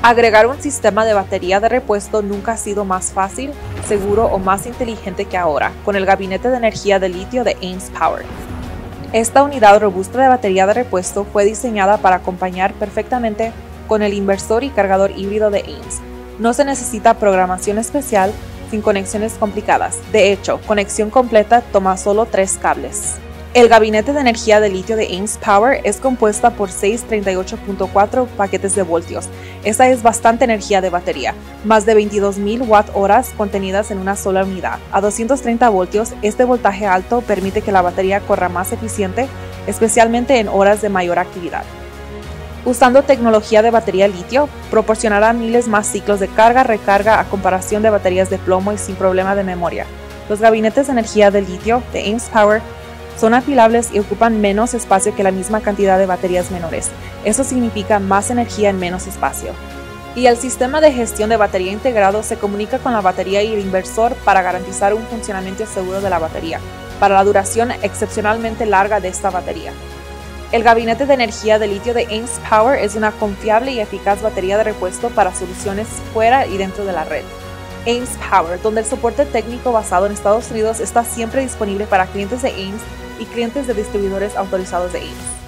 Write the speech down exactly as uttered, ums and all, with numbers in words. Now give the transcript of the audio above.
Agregar un sistema de batería de repuesto nunca ha sido más fácil, seguro o más inteligente que ahora, con el gabinete de energía de litio de Ames Power. Esta unidad robusta de batería de repuesto fue diseñada para acompañar perfectamente con el inversor y cargador híbrido de Ames. No se necesita programación especial sin conexiones complicadas. De hecho, conexión completa toma solo tres cables. El gabinete de energía de litio de Ames Power es compuesta por seiscientos treinta y ocho punto cuatro paquetes de voltios. Esa es bastante energía de batería, más de veintidós mil watt horas contenidas en una sola unidad. A doscientos treinta voltios, este voltaje alto permite que la batería corra más eficiente, especialmente en horas de mayor actividad. Usando tecnología de batería litio, proporcionará miles más ciclos de carga-recarga a comparación de baterías de plomo y sin problema de memoria. Los gabinetes de energía de litio de Ames Power son apilables y ocupan menos espacio que la misma cantidad de baterías menores. Eso significa más energía en menos espacio. Y el sistema de gestión de batería integrado se comunica con la batería y el inversor para garantizar un funcionamiento seguro de la batería, para la duración excepcionalmente larga de esta batería. El gabinete de energía de litio de Ames Power es una confiable y eficaz batería de repuesto para soluciones fuera y dentro de la red. Ames Power, donde el soporte técnico basado en Estados Unidos está siempre disponible para clientes de Ames y clientes de distribuidores autorizados de Ames.